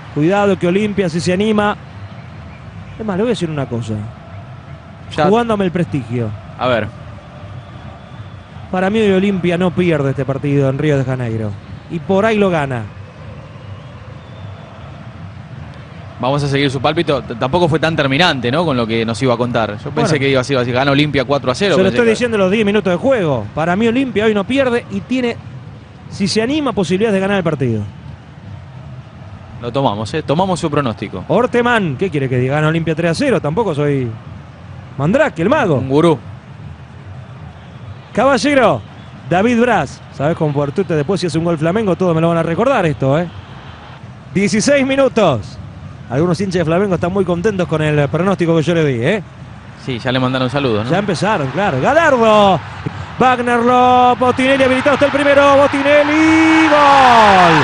Cuidado que Olimpia, si se anima. Es más, le voy a decir una cosa. Ya. Jugándome el prestigio. A ver. Para mí hoy Olimpia no pierde este partido en Río de Janeiro. Y por ahí lo gana. Vamos a seguir su pálpito. Tampoco fue tan terminante, ¿no? Con lo que nos iba a contar. Yo pensé que iba a ser así. Gana Olimpia 4-0. Se lo estoy diciendo en los 10 minutos de juego. Para mí Olimpia hoy no pierde y tiene, si se anima, posibilidades de ganar el partido. Lo tomamos, ¿eh? Tomamos su pronóstico. Orteman, ¿qué quiere que diga? Gana Olimpia 3-0. Tampoco soy Mandrake, el mago. Un gurú. Caballero, David Braz. ¿Sabes cómo por Twitter después si hace un gol Flamengo? Todos me lo van a recordar esto, ¿eh? 16 minutos. Algunos hinchas de Flamengo están muy contentos con el pronóstico que yo le di, ¿eh? Sí, ya le mandaron saludos, ¿no? Ya empezaron, claro. Galardo. Wagner López. Botinelli habilitado hasta el primero. Botinelli. Gol.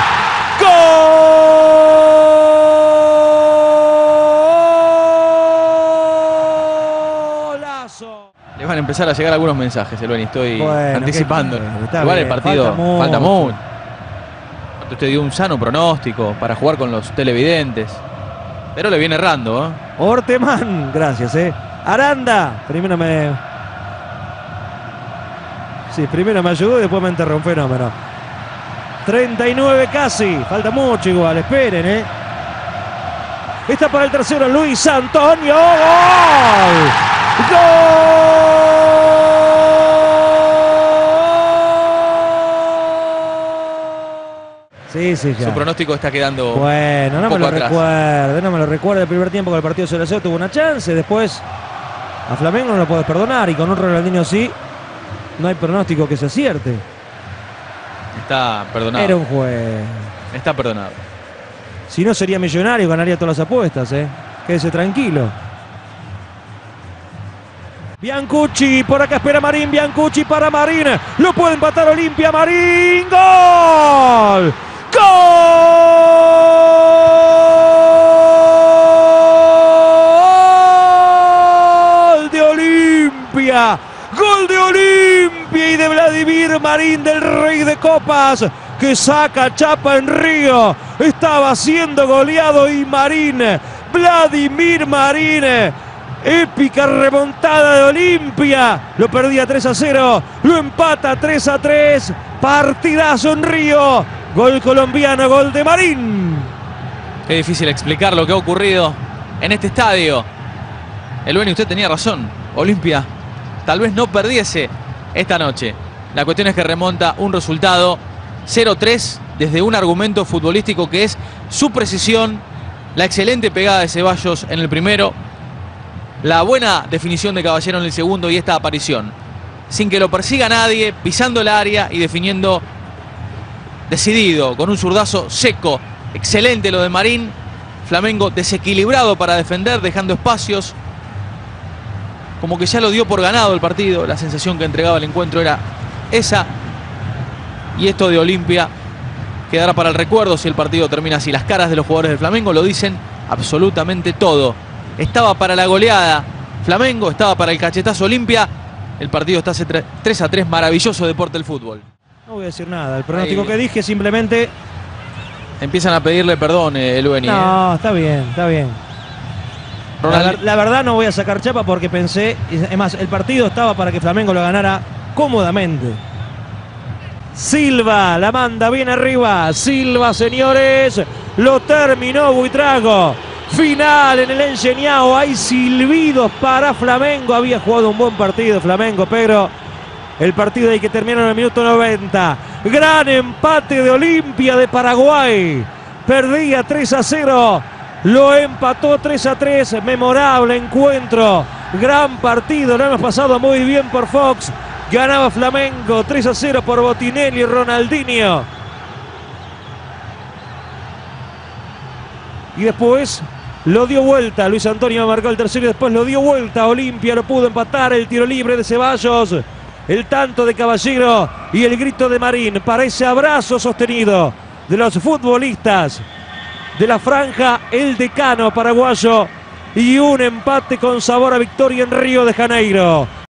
¡Golazo! Le van a empezar a llegar algunos mensajes, Elveni. Estoy anticipando. Está Igual bien, el partido falta mucho. mucho. Usted dio un sano pronóstico para jugar con los televidentes. Pero le viene errando, ¿eh? Orteman, gracias, Aranda, primero me ayudó y después me enterró, un fenómeno. 39 casi, falta mucho igual, esperen, Está para el tercero Luis Antonio. ¡Gol! Sí, ya. Su pronóstico está quedando bueno, no un me lo atrás. recuerde, no me lo recuerde. El primer tiempo con el partido 0-0 tuvo una chance, después a Flamengo no lo puedes perdonar y con un Ronaldinho sí, no hay pronóstico que se acierte. Está perdonado. Era un juez. Está perdonado. Si no sería millonario, ganaría todas las apuestas, Quédese tranquilo. Biancucci, por acá espera Marín, Biancucci para Marín. Lo puede empatar Olimpia, Marín. ¡Gol! ¡Gol de Olimpia! ¡Gol de Olimpia y de Vladimir Marín, del Rey de Copas, que saca chapa en Río! Estaba siendo goleado y Marín, Vladimir Marín, épica remontada de Olimpia. Lo perdía 3-0, lo empata 3-3. Partidazo en Río. Gol colombiano, gol de Marín. Qué difícil explicar lo que ha ocurrido en este estadio. Elveni, usted tenía razón. Olimpia tal vez no perdiese esta noche. La cuestión es que remonta un resultado 0-3 desde un argumento futbolístico que es su precisión, la excelente pegada de Ceballos en el primero, la buena definición de Caballero en el segundo y esta aparición. Sin que lo persiga nadie, pisando el área y definiendo decidido, con un zurdazo seco. Excelente lo de Marín. Flamengo desequilibrado para defender, dejando espacios. Como que ya lo dio por ganado el partido. La sensación que entregaba el encuentro era esa. Y esto de Olimpia quedará para el recuerdo si el partido termina así. Las caras de los jugadores del Flamengo lo dicen absolutamente todo. Estaba para la goleada Flamengo, estaba para el cachetazo Olimpia. El partido está 3-3, maravilloso deporte del fútbol. No voy a decir nada, el pronóstico que dije simplemente... Empiezan a pedirle perdón, Elveni. No, está bien, está bien. La verdad no voy a sacar chapa porque pensé... Es más, el partido estaba para que Flamengo lo ganara cómodamente. Silva, la manda bien arriba. Silva, señores, lo terminó Buitrago. Final en el Enseñao, hay silbidos para Flamengo. Había jugado un buen partido Flamengo, pero el partido hay que terminar en el minuto 90. Gran empate de Olimpia de Paraguay. Perdía 3-0, lo empató 3-3. Memorable encuentro, gran partido, lo hemos pasado muy bien por Fox. Ganaba Flamengo 3-0 por Botinelli y Ronaldinho. Y después lo dio vuelta, Luis Antonio marcó el tercero y después lo dio vuelta. Olimpia lo pudo empatar, el tiro libre de Ceballos, el tanto de Caballero y el grito de Marín para ese abrazo sostenido de los futbolistas de la franja, el decano paraguayo, y un empate con sabor a victoria en Río de Janeiro.